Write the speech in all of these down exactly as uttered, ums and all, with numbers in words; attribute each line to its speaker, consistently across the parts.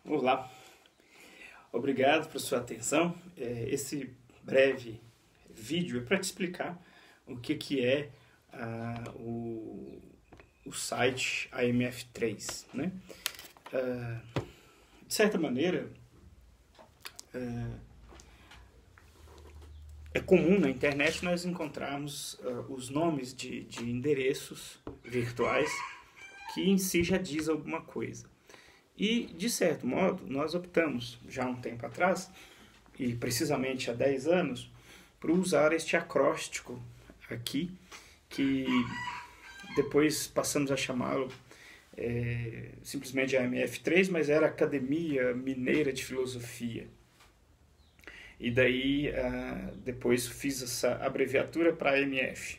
Speaker 1: Olá, obrigado por sua atenção. É, Esse breve vídeo é para te explicar o que, que é ah, o, o site A M F três, né? Ah, de certa maneira, ah, é comum na internet nós encontrarmos ah, os nomes de, de endereços virtuais que em si já diz alguma coisa. E, de certo modo, nós optamos, já há um tempo atrás, e precisamente há dez anos, por usar este acróstico aqui, que depois passamos a chamá-lo é, simplesmente A M F três, mas era Academia Mineira de Filosofia. E daí, ah, depois fiz essa abreviatura para A M F.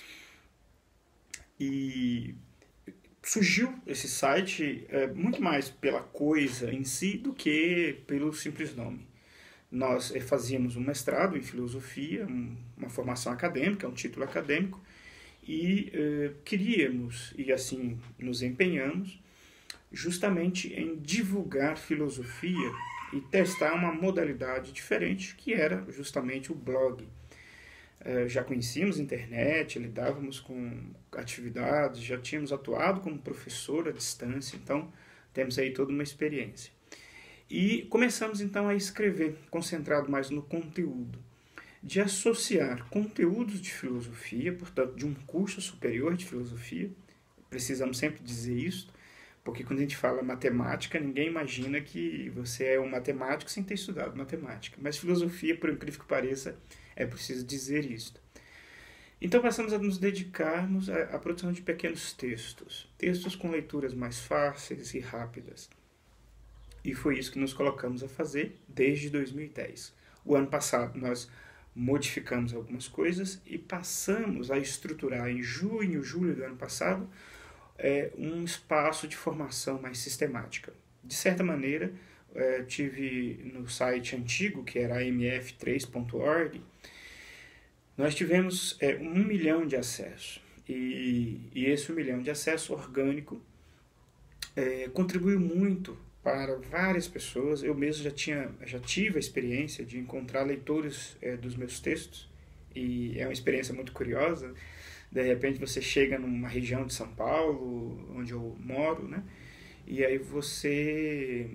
Speaker 1: E surgiu esse site é, muito mais pela coisa em si do que pelo simples nome. Nós é, fazíamos um mestrado em filosofia, um, uma formação acadêmica, um título acadêmico, e é, queríamos, e assim nos empenhamos, justamente em divulgar filosofia e testar uma modalidade diferente, que era justamente o blog. Uh, já conhecíamos a internet, lidávamos com atividades, já tínhamos atuado como professor à distância, então temos aí toda uma experiência. E começamos então a escrever, concentrado mais no conteúdo, de associar conteúdos de filosofia, portanto de um curso superior de filosofia, precisamos sempre dizer isso, porque quando a gente fala matemática, ninguém imagina que você é um matemático sem ter estudado matemática, mas filosofia, por incrível que pareça, é preciso dizer isto. Então passamos a nos dedicarmos à, à produção de pequenos textos, textos com leituras mais fáceis e rápidas. E foi isso que nos colocamos a fazer desde dois mil e dez. O ano passado nós modificamos algumas coisas e passamos a estruturar em junho, julho do ano passado, é, um espaço de formação mais sistemática. De certa maneira, é, tive no site antigo, que era a m f três ponto org, nós tivemos é, um milhão de acessos. E, e esse um milhão de acesso orgânico é, contribuiu muito para várias pessoas. Eu mesmo já, tinha, já tive a experiência de encontrar leitores é, dos meus textos, e é uma experiência muito curiosa. De repente você chega numa região de São Paulo, onde eu moro, né? E aí você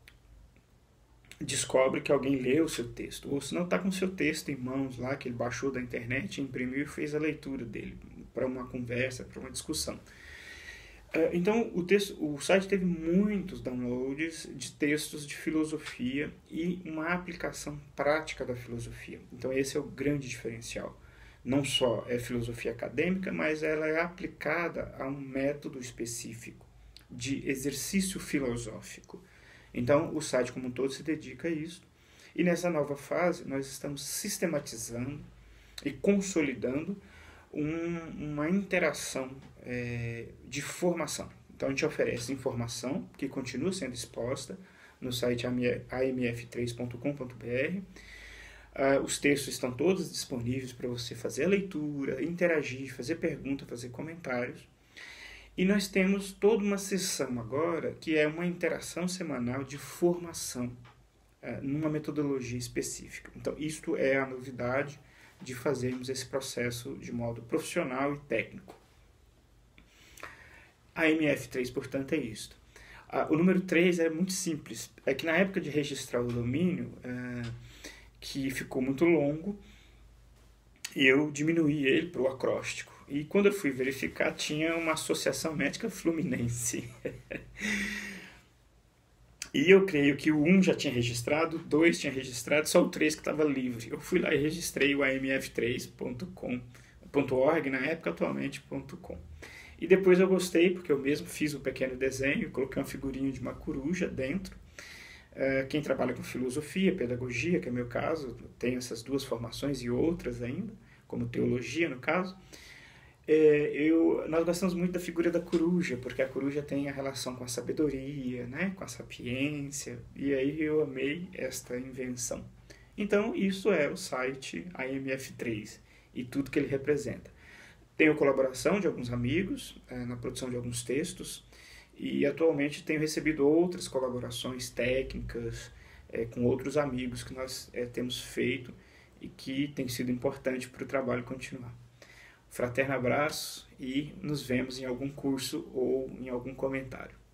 Speaker 1: descobre que alguém leu o seu texto, ou se não está com o seu texto em mãos lá, que ele baixou da internet, imprimiu e fez a leitura dele para uma conversa, para uma discussão. Então o, texto, o site teve muitos downloads de textos de filosofia e uma aplicação prática da filosofia. Então esse é o grande diferencial. Não só é filosofia acadêmica, mas ela é aplicada a um método específico de exercício filosófico. Então, o site como um todo se dedica a isso. E nessa nova fase, nós estamos sistematizando e consolidando um, uma interação é, de formação. Então, a gente oferece informação que continua sendo exposta no site a m f três ponto com ponto b r. Uh, os textos estão todos disponíveis para você fazer a leitura, interagir, fazer pergunta, fazer comentários. E nós temos toda uma sessão agora que é uma interação semanal de formação uh, numa metodologia específica. Então, isto é a novidade de fazermos esse processo de modo profissional e técnico. A M F três, portanto, é isto. Uh, o número três é muito simples. É que na época de registrar o domínio, uh, que ficou muito longo, eu diminuí ele para o acróstico. E quando eu fui verificar, tinha uma associação médica fluminense. E eu creio que o um já tinha registrado, o dois tinha registrado, só o três que estava livre. Eu fui lá e registrei o a m f três ponto org, na época, atualmente, .com. E depois eu gostei, porque eu mesmo fiz um pequeno desenho, coloquei uma figurinha de uma coruja dentro. Quem trabalha com filosofia, pedagogia, que é o meu caso, tem essas duas formações e outras ainda, como teologia no caso, eu, nós gostamos muito da figura da coruja, porque a coruja tem a relação com a sabedoria, né, com a sapiência, e aí eu amei esta invenção. Então, isso é o site A M F três e tudo que ele representa. Tenho colaboração de alguns amigos na produção de alguns textos, E atualmente tenho recebido outras colaborações técnicas é, com outros amigos que nós é, temos feito e que tem sido importante para o trabalho continuar. Fraterno abraço e nos vemos em algum curso ou em algum comentário.